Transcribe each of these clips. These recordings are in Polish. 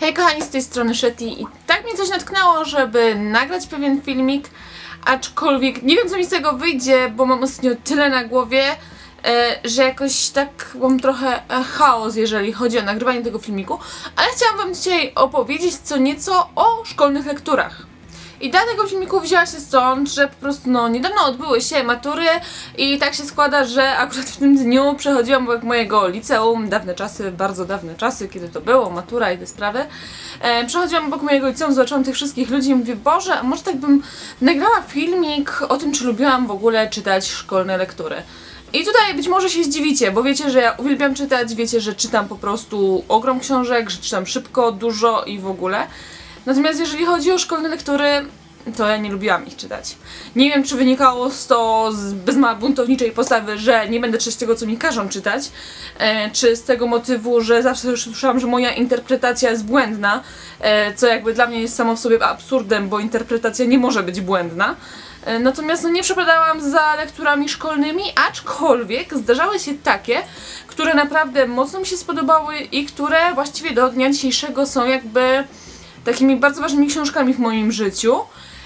Hej kochani, z tej strony Shetty i tak mnie coś natknęło, żeby nagrać pewien filmik, aczkolwiek nie wiem co mi z tego wyjdzie, bo mam ostatnio tyle na głowie, że jakoś tak mam trochę chaos, jeżeli chodzi o nagrywanie tego filmiku, ale chciałam wam dzisiaj opowiedzieć co nieco o szkolnych lekturach. Idea tego filmiku wzięła się stąd, że po prostu niedawno odbyły się matury i tak się składa, że akurat w tym dniu przechodziłam obok mojego liceum, dawne czasy, bardzo dawne czasy, kiedy to było, matura i te sprawy. Przechodziłam obok mojego liceum, zobaczyłam tych wszystkich ludzi i mówię, Boże, a może tak bym nagrała filmik o tym, czy lubiłam w ogóle czytać szkolne lektury. I tutaj być może się zdziwicie, bo wiecie, że ja uwielbiam czytać, wiecie, że czytam po prostu ogrom książek, że czytam szybko, dużo i w ogóle. Natomiast jeżeli chodzi o szkolne lektury, to ja nie lubiłam ich czytać. Nie wiem, czy wynikało to z bezmała buntowniczej postawy, że nie będę czytać tego, co mi każą czytać, czy z tego motywu, że zawsze już słyszałam, że moja interpretacja jest błędna, co jakby dla mnie jest samo w sobie absurdem, bo interpretacja nie może być błędna. Natomiast nie przepadałam za lekturami szkolnymi, aczkolwiek zdarzały się takie, które naprawdę mocno mi się spodobały i które właściwie do dnia dzisiejszego są jakby takimi bardzo ważnymi książkami w moim życiu.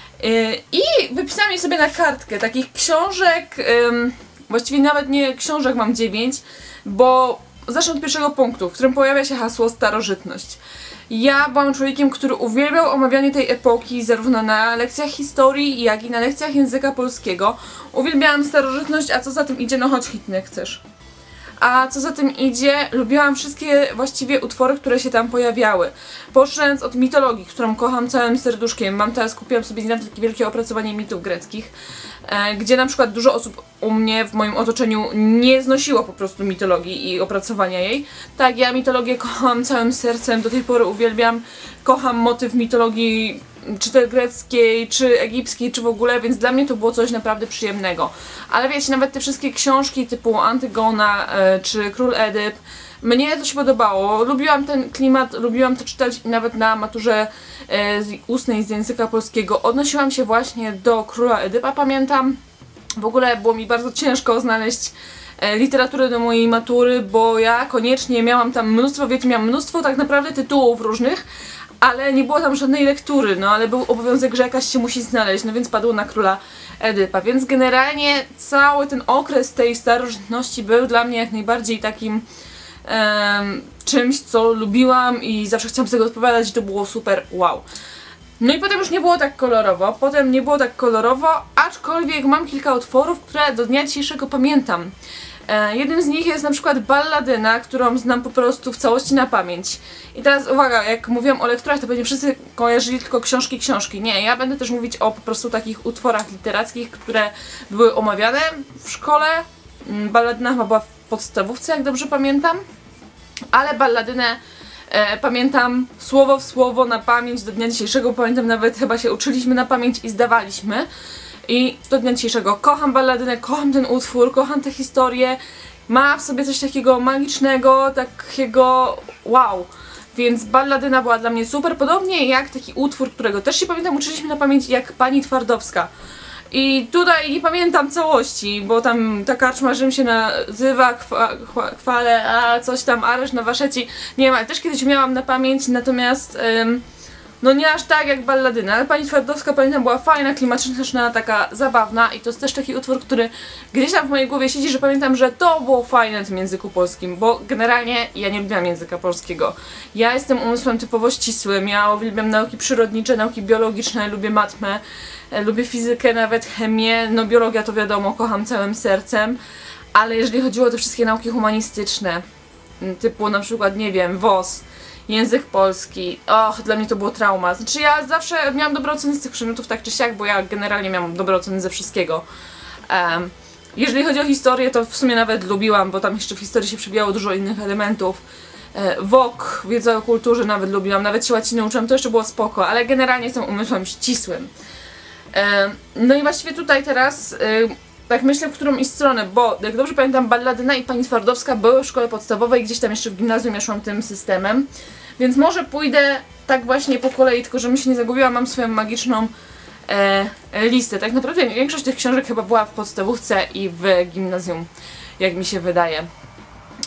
I wypisałam je sobie na kartkę takich książek, właściwie nawet nie książek, mam 9, bo zacznę od pierwszego punktu, w którym pojawia się hasło starożytność. Ja byłam człowiekiem, który uwielbiał omawianie tej epoki zarówno na lekcjach historii, jak i na lekcjach języka polskiego. Uwielbiałam starożytność, a co za tym idzie, no chodź hitny chcesz. A co za tym idzie, lubiłam wszystkie właściwie utwory, które się tam pojawiały. Poczynając od mitologii, którą kocham całym serduszkiem. Mam teraz, kupiłam sobie niedawno takie wielkie opracowanie mitów greckich, gdzie na przykład dużo osób u mnie, w moim otoczeniu nie znosiło po prostu mitologii i opracowania jej. Tak, ja mitologię kocham całym sercem, do tej pory uwielbiam, kocham motyw mitologii, czy to greckiej, czy egipskiej, czy w ogóle, więc dla mnie to było coś naprawdę przyjemnego. Ale wiecie, nawet te wszystkie książki typu Antygona, czy Król Edyp, mnie to się podobało, lubiłam ten klimat, lubiłam to czytać i nawet na maturze ustnej z języka polskiego odnosiłam się właśnie do Króla Edypa, pamiętam. W ogóle było mi bardzo ciężko znaleźć literaturę do mojej matury, bo ja koniecznie miałam tam mnóstwo, wiecie, miałam mnóstwo tak naprawdę tytułów różnych, ale nie było tam żadnej lektury, no ale był obowiązek, że jakaś się musi znaleźć, no więc padło na Króla Edypa, więc generalnie cały ten okres tej starożytności był dla mnie jak najbardziej takim czymś, co lubiłam i zawsze chciałam z tego odpowiadać i to było super wow. No i potem już nie było tak kolorowo, aczkolwiek mam kilka utworów, które do dnia dzisiejszego pamiętam. Jednym z nich jest na przykład Balladyna, którą znam po prostu w całości na pamięć. I teraz uwaga, jak mówiłam o lekturach, to pewnie wszyscy kojarzyli tylko książki. Nie, ja będę też mówić o po prostu takich utworach literackich, które były omawiane w szkole. Balladyna chyba była w podstawówce, jak dobrze pamiętam. Ale Balladynę pamiętam słowo w słowo na pamięć do dnia dzisiejszego. Pamiętam, nawet chyba się uczyliśmy na pamięć i zdawaliśmy. I do dnia dzisiejszego kocham Balladynę, kocham ten utwór, kocham tę historię. Ma w sobie coś takiego magicznego, takiego wow. Więc Balladyna była dla mnie super, podobnie jak taki utwór, którego też się pamiętam, uczyliśmy na pamięć, jak Pani Twardowska. I tutaj nie pamiętam całości, bo tam ta karczma Rzym się nazywa, chwale, a coś tam, areszt na waszeci. Nie wiem, ale też kiedyś miałam na pamięć, natomiast no nie aż tak jak Balladyna, ale Pani Twardowska, pamiętam, była fajna, klimatyczna, taka zabawna i to jest też taki utwór, który gdzieś tam w mojej głowie siedzi, że pamiętam, że to było fajne w tym języku polskim, bo generalnie ja nie lubiłam języka polskiego. Ja jestem umysłem typowo ścisłym, ja uwielbiam nauki przyrodnicze, nauki biologiczne, lubię matmę, lubię fizykę, nawet chemię, no biologia to wiadomo, kocham całym sercem, ale jeżeli chodziło o te wszystkie nauki humanistyczne, typu na przykład, nie wiem, WOS, język polski, dla mnie to było trauma. Znaczy ja zawsze miałam dobre oceny z tych przedmiotów tak czy siak, bo ja generalnie miałam dobre oceny ze wszystkiego. Jeżeli chodzi o historię, to w sumie nawet lubiłam, bo tam jeszcze w historii się przebijało dużo innych elementów. WOK, wiedza o kulturze nawet lubiłam, nawet się łaciny uczyłam, to jeszcze było spoko, ale generalnie jestem umysłem ścisłym. No i właściwie tutaj teraz tak myślę, w którą iść stronę, bo jak dobrze pamiętam, Balladyna i Pani Twardowska były w szkole podstawowej, gdzieś tam jeszcze w gimnazjum ja szłam tym systemem, więc może pójdę tak właśnie po kolei, tylko żebym się nie zagubiła, mam swoją magiczną listę. Tak naprawdę większość tych książek chyba była w podstawówce i w gimnazjum, jak mi się wydaje.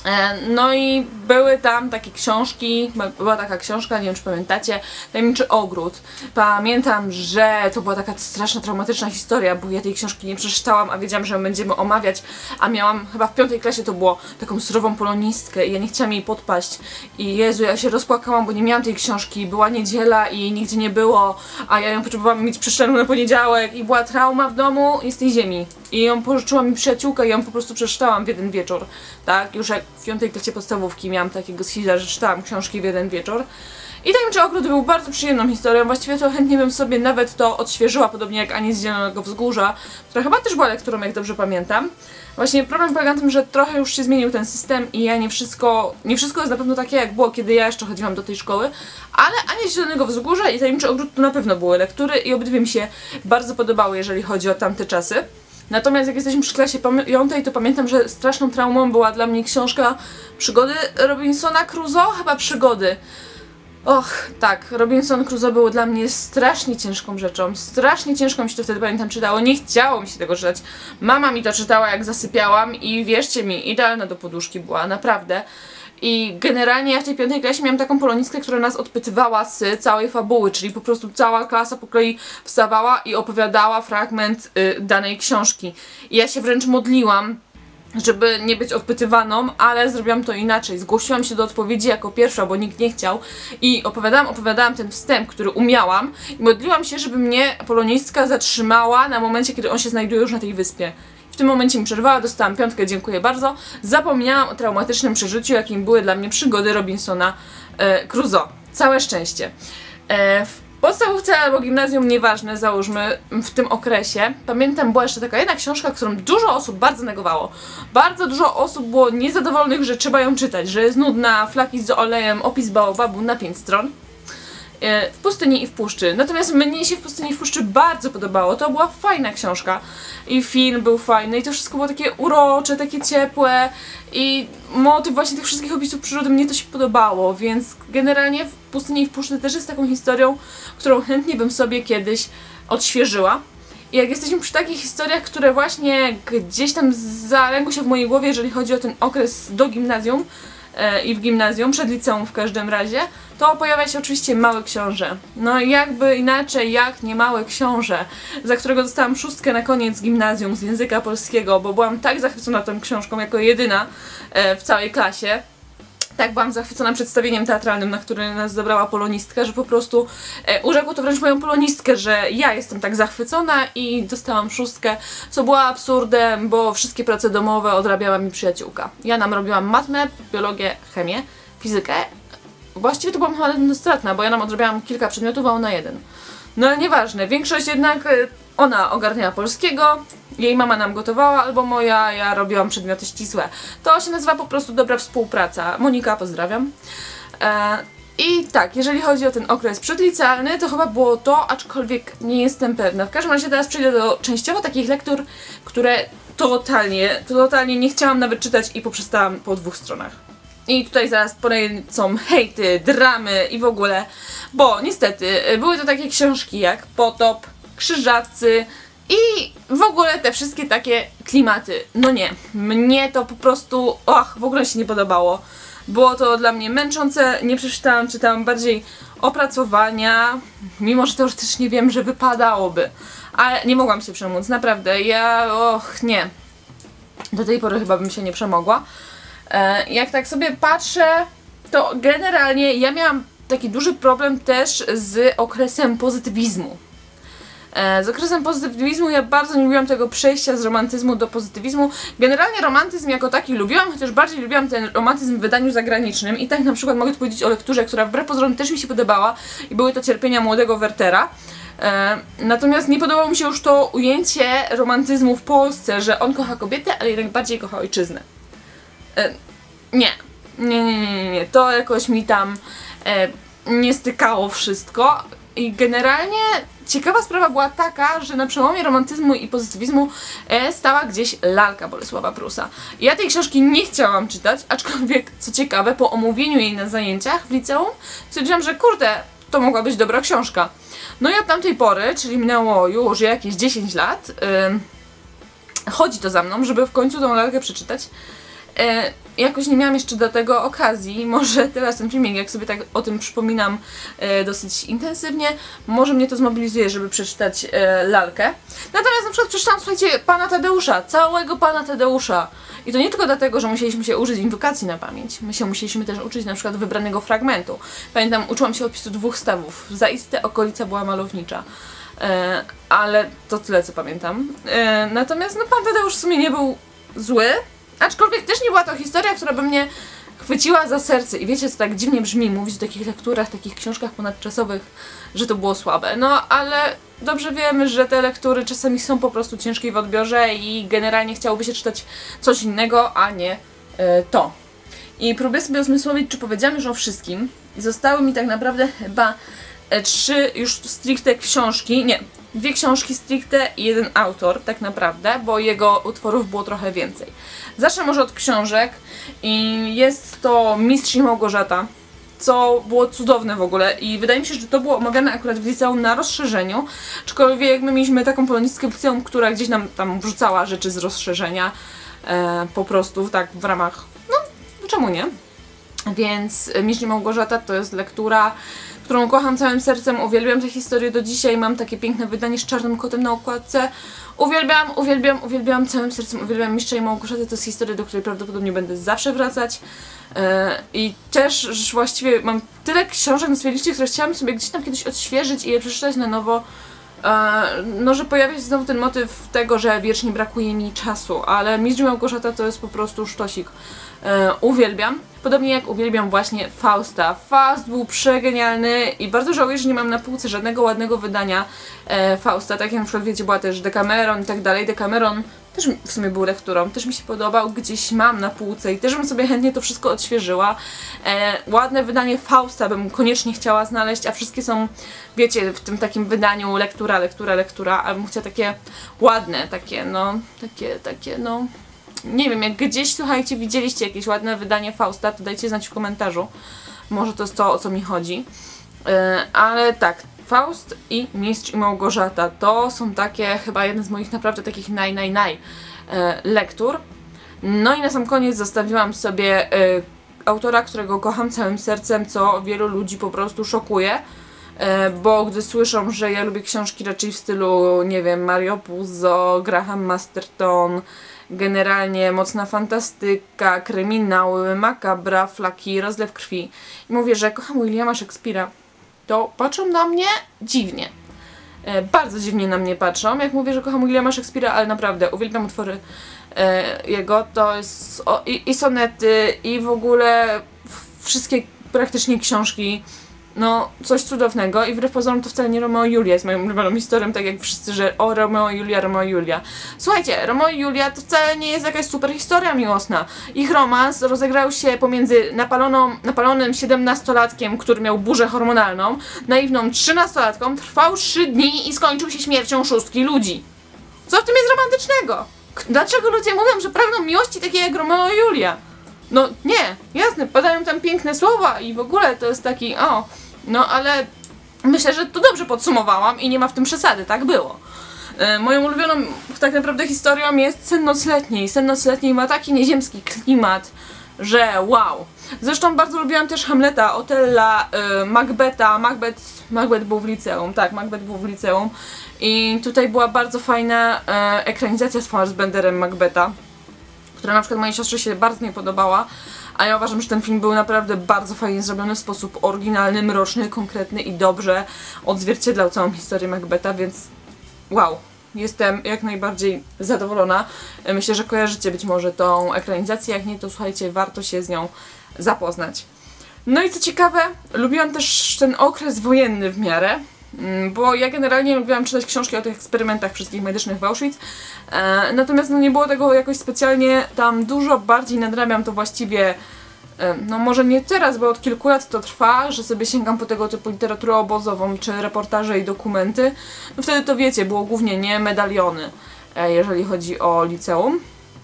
No i były tam takie książki, była taka książka, nie wiem czy pamiętacie, Tajemniczy Ogród. Pamiętam, że to była taka straszna, traumatyczna historia, bo ja tej książki nie przeczytałam, a wiedziałam, że będziemy omawiać, a miałam chyba w 5. klasie to było taką surową polonistkę i ja nie chciałam jej podpaść. I Jezu, ja się rozpłakałam, bo nie miałam tej książki, była niedziela i jej nigdzie nie było, a ja ją potrzebowałam mieć przeczytaną na poniedziałek i była trauma w domu i z tej ziemi. I ją pożyczyła mi przyjaciółka i ją po prostu przeczytałam w jeden wieczór, tak? Już jak w 5. klasie podstawówki miałam takiego schiza, że czytałam książki w jeden wieczór. I Tajemniczy Ogród był bardzo przyjemną historią, właściwie to chętnie bym sobie nawet to odświeżyła, podobnie jak Ani z Zielonego Wzgórza, która chyba też była lekturą, jak dobrze pamiętam. Właśnie problem polega na tym, że trochę już się zmienił ten system i ja nie wszystko jest na pewno takie, jak było, kiedy ja jeszcze chodziłam do tej szkoły, ale Ania z Zielonego Wzgórza i Tajemniczy Ogród to na pewno były lektury i obydwie mi się bardzo podobały, jeżeli chodzi o tamte czasy. Natomiast jak jesteśmy przy klasie 5, to pamiętam, że straszną traumą była dla mnie książka Przygody Robinsona Crusoe, chyba Przygody. Och, tak, Robinson Crusoe było dla mnie strasznie ciężką rzeczą, strasznie ciężko mi się to wtedy, pamiętam, czytało, nie chciało mi się tego czytać. Mama mi to czytała, jak zasypiałam i wierzcie mi, idealna do poduszki była, naprawdę. I generalnie ja w tej 5. klasie miałam taką polonistkę, która nas odpytywała z całej fabuły, czyli po prostu cała klasa po kolei wstawała i opowiadała fragment danej książki. I ja się wręcz modliłam, żeby nie być odpytywaną, ale zrobiłam to inaczej. Zgłosiłam się do odpowiedzi jako pierwsza, bo nikt nie chciał i opowiadałam ten wstęp, który umiałam i modliłam się, żeby mnie polonistka zatrzymała na momencie, kiedy on się znajduje już na tej wyspie. W tym momencie mi przerwała, dostałam 5, dziękuję bardzo. Zapomniałam o traumatycznym przeżyciu, jakim były dla mnie Przygody Robinsona Crusoe. Całe szczęście. W podstawówce albo gimnazjum, nieważne, załóżmy, w tym okresie, pamiętam, była jeszcze taka jedna książka, którą dużo osób bardzo negowało. Bardzo dużo osób było niezadowolonych, że trzeba ją czytać, że jest nudna, flaki z olejem, opis baobabu na 5 stron. W pustyni i w puszczy. Natomiast mnie się w pustyni i w puszczy bardzo podobało. To była fajna książka. I film był fajny. I to wszystko było takie urocze, takie ciepłe. I motyw właśnie tych wszystkich opisów przyrody, mnie to się podobało. Więc generalnie w pustyni i w puszczy też jest taką historią, którą chętnie bym sobie kiedyś odświeżyła. I jak jesteśmy przy takich historiach, które właśnie gdzieś tam zalęgły się w mojej głowie, jeżeli chodzi o ten okres do gimnazjum, i w gimnazjum, przed liceum w każdym razie, to pojawia się oczywiście Mały Książę. No i jakby inaczej, jak nie Mały Książę, za którego dostałam 6 na koniec gimnazjum z języka polskiego, bo byłam tak zachwycona tą książką jako jedyna w całej klasie. Tak, byłam zachwycona przedstawieniem teatralnym, na które nas zabrała polonistka, że po prostu urzekło to wręcz moją polonistkę, że ja jestem tak zachwycona i dostałam 6, co było absurdem, bo wszystkie prace domowe odrabiała mi przyjaciółka. Ja nam robiłam matmę, biologię, chemię, fizykę. Właściwie to byłam chyba jednostratna, bo ja nam odrabiałam kilka przedmiotów, a ona jeden. No ale nieważne, większość jednak ona ogarniała polskiego, jej mama nam gotowała, albo moja, ja robiłam przedmioty ścisłe. To się nazywa po prostu dobra współpraca. Monika, pozdrawiam. I tak, jeżeli chodzi o ten okres przedlicealny, to chyba było to, aczkolwiek nie jestem pewna. W każdym razie teraz przejdę do częściowo takich lektur, które totalnie nie chciałam nawet czytać i poprzestałam po 2 stronach. I tutaj zaraz polecą hejty, dramy i w ogóle, bo niestety były to takie książki jak Potop, Krzyżacy i w ogóle te wszystkie takie klimaty. No nie, mnie to po prostu, w ogóle się nie podobało. Było to dla mnie męczące, nie przeczytałam, czytałam bardziej opracowania, mimo że teoretycznie wiem, że wypadałoby, ale nie mogłam się przemóc, naprawdę, nie. Do tej pory chyba bym się nie przemogła. Jak tak sobie patrzę, to generalnie ja miałam taki duży problem też z okresem pozytywizmu. Z okresem pozytywizmu ja bardzo nie lubiłam tego przejścia z romantyzmu do pozytywizmu. Generalnie romantyzm jako taki lubiłam, chociaż bardziej lubiłam ten romantyzm w wydaniu zagranicznym i tak na przykład mogę tu powiedzieć o lekturze, która wbrew pozorom też mi się podobała i były to Cierpienia młodego Wertera. Natomiast nie podobało mi się już to ujęcie romantyzmu w Polsce, że on kocha kobietę, ale jednak bardziej kocha ojczyznę. Nie, to jakoś mi tam nie stykało wszystko i generalnie ciekawa sprawa była taka, że na przełomie romantyzmu i pozytywizmu stała gdzieś lalka Bolesława Prusa. Ja tej książki nie chciałam czytać, aczkolwiek co ciekawe, po omówieniu jej na zajęciach w liceum stwierdziłam, że kurde, to mogła być dobra książka. No i od tamtej pory, czyli minęło już jakieś 10 lat, chodzi to za mną, żeby w końcu tą lalkę przeczytać. jakoś nie miałam jeszcze do tego okazji. Może teraz ten filmik, jak sobie tak o tym przypominam dosyć intensywnie, może mnie to zmobilizuje, żeby przeczytać lalkę. Natomiast na przykład przeczytałam, słuchajcie, Pana Tadeusza, całego Pana Tadeusza. I to nie tylko dlatego, że musieliśmy się uczyć inwokacji na pamięć. My się musieliśmy też uczyć na przykład wybranego fragmentu. Pamiętam, uczyłam się odpisu 2 stawów. Zaiste okolica była malownicza. Ale to tyle, co pamiętam. Natomiast no, Pan Tadeusz w sumie nie był zły, aczkolwiek też nie była to historia, która by mnie chwyciła za serce. I wiecie, co tak dziwnie brzmi mówić o takich lekturach, takich książkach ponadczasowych, że to było słabe. No, ale dobrze wiemy, że te lektury czasami są po prostu ciężkie w odbiorze i generalnie chciałoby się czytać coś innego, a nie to. I próbuję sobie uzmysłowić, czy powiedziałam już o wszystkim. I zostały mi tak naprawdę chyba 3 już stricte książki, nie, 2 książki stricte i 1 autor tak naprawdę, bo jego utworów było trochę więcej. Zacznę może od książek i jest to Mistrz i Małgorzata, co było cudowne w ogóle i wydaje mi się, że to było omawiane akurat w liceum na rozszerzeniu, aczkolwiek my mieliśmy taką polonistkę w liceum, która gdzieś nam tam wrzucała rzeczy z rozszerzenia, po prostu tak w ramach, no czemu nie? Więc Mistrz i Małgorzata to jest lektura, którą kocham całym sercem, uwielbiam tę historię do dzisiaj, mam takie piękne wydanie z czarnym kotem na okładce. Uwielbiam całym sercem, uwielbiam Mistrza i Małgorzatę, to jest historia, do której prawdopodobnie będę zawsze wracać. I też właściwie mam tyle książek na swojej liście, które chciałam sobie gdzieś tam kiedyś odświeżyć i je przeczytać na nowo. No, że pojawia się znowu ten motyw tego, że wiecznie brakuje mi czasu, ale Mistrz i Małgorzata to jest po prostu sztosik. Uwielbiam. Podobnie jak uwielbiam właśnie Fausta. Faust był przegenialny i bardzo żałuję, że nie mam na półce żadnego ładnego wydania Fausta. Tak jak na przykład wiecie, była też Decameron i tak dalej. Decameron też w sumie był lekturą, też mi się podobał, gdzieś mam na półce i też bym sobie chętnie to wszystko odświeżyła. Ładne wydanie Fausta bym koniecznie chciała znaleźć, a wszystkie są, wiecie, w tym takim wydaniu lektura, a bym chciała takie ładne, takie no, no... Nie wiem, jak gdzieś, słuchajcie, widzieliście jakieś ładne wydanie Fausta, to dajcie znać w komentarzu. Może to jest to, o co mi chodzi. Ale tak, Faust i Mistrz i Małgorzata to są takie, chyba jeden z moich naprawdę takich naj lektur. No i na sam koniec zostawiłam sobie autora, którego kocham całym sercem, co wielu ludzi po prostu szokuje. Bo gdy słyszą, że ja lubię książki raczej w stylu, nie wiem, Mario Puzo, Graham Masterton, generalnie mocna fantastyka, kryminały, makabra, flaki, rozlew krwi i mówię, że kocham Williama Shakespeare'a, to patrzą na mnie dziwnie. Bardzo dziwnie na mnie patrzą, jak mówię, że kocham Williama Shakespeare'a, ale naprawdę uwielbiam utwory jego, to jest i sonety, i w ogóle wszystkie praktycznie książki. No, coś cudownego i wbrew pozorom to wcale nie Romeo i Julia jest moją ulubioną historią, tak jak wszyscy, że o Romeo i Julia. Słuchajcie, Romeo i Julia to wcale nie jest jakaś super historia miłosna. Ich romans rozegrał się pomiędzy napalonym 17-latkiem, który miał burzę hormonalną, naiwną 13-latką, trwał 3 dni i skończył się śmiercią 6 ludzi. Co w tym jest romantycznego? Dlaczego ludzie mówią, że pragną miłości takiej jak Romeo i Julia? No nie, jasne, padają tam piękne słowa i w ogóle to jest taki, no ale myślę, że to dobrze podsumowałam i nie ma w tym przesady, tak było. Moją ulubioną tak naprawdę historią jest Sen nocletniej. Sen nocletniej ma taki nieziemski klimat, że wow. Zresztą bardzo lubiłam też Hamleta, Otella, Macbetha. Macbeth był w liceum, tak, Macbeth był w liceum. I tutaj była bardzo fajna ekranizacja z Fassbenderem Macbetha, która na przykład mojej siostrze się bardzo nie podobała, a ja uważam, że ten film był naprawdę bardzo fajnie zrobiony w sposób oryginalny, mroczny, konkretny i dobrze odzwierciedlał całą historię Macbetha, więc wow, jestem jak najbardziej zadowolona. Myślę, że kojarzycie być może tą ekranizację, jak nie, to słuchajcie, warto się z nią zapoznać. No i co ciekawe, lubiłam też ten okres wojenny w miarę, bo ja generalnie lubiłam czytać książki o tych eksperymentach wszystkich medycznych w Auschwitz, natomiast no nie było tego jakoś specjalnie tam dużo, bardziej nadrabiam to właściwie, no może nie teraz, bo od kilku lat to trwa, że sobie sięgam po tego typu literaturę obozową, czy reportaże i dokumenty. No wtedy to wiecie, było głównie nie medaliony, jeżeli chodzi o liceum.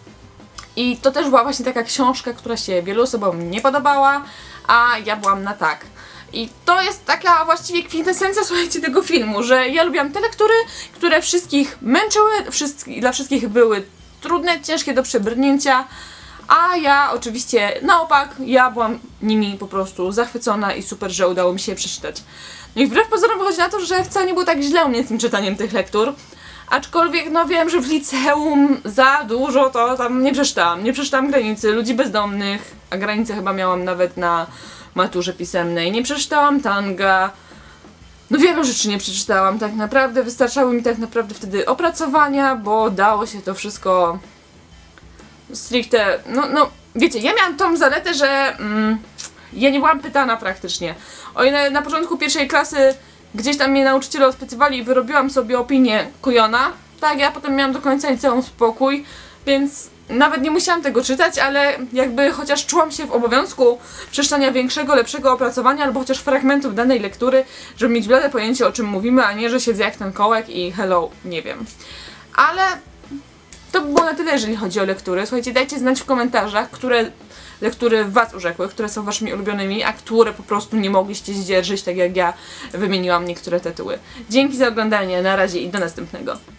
I to też była właśnie taka książka, która się wielu osobom nie podobała, a ja byłam na tak. I to jest taka właściwie kwintesencja, słuchajcie, tego filmu, że ja lubiłam te lektury, które wszystkich męczyły, dla wszystkich były trudne, ciężkie do przebrnięcia, A ja oczywiście na opak, ja byłam nimi po prostu zachwycona i super, że udało mi się je przeczytać. No i wbrew pozorom wychodzi na to, że wcale nie było tak źle u mnie z tym czytaniem tych lektur. Aczkolwiek no wiem, że w liceum za dużo to tam nie przeczytałam. Nie przeczytałam Granicy, Ludzi Bezdomnych, a Granice chyba miałam nawet na maturze pisemnej. Nie przeczytałam Tanga. No wielu rzeczy nie przeczytałam tak naprawdę. Wystarczały mi tak naprawdę wtedy opracowania, bo dało się to wszystko stricte, no wiecie, ja miałam tą zaletę, że ja nie byłam pytana praktycznie. O ile na początku pierwszej klasy gdzieś tam mnie nauczyciele odpytywali i wyrobiłam sobie opinię kujona, tak, ja potem miałam do końca liceum spokój, więc nawet nie musiałam tego czytać, ale jakby chociaż czułam się w obowiązku przeczytania większego, lepszego opracowania albo chociaż fragmentów danej lektury, żeby mieć blade pojęcie, o czym mówimy, a nie, że siedzę jak ten kołek i hello, nie wiem. Ale to by było na tyle, jeżeli chodzi o lektury. Słuchajcie, dajcie znać w komentarzach, które lektury was urzekły, które są waszymi ulubionymi, a które po prostu nie mogliście zdzierżyć, tak jak ja wymieniłam niektóre tytuły. Dzięki za oglądanie, na razie i do następnego.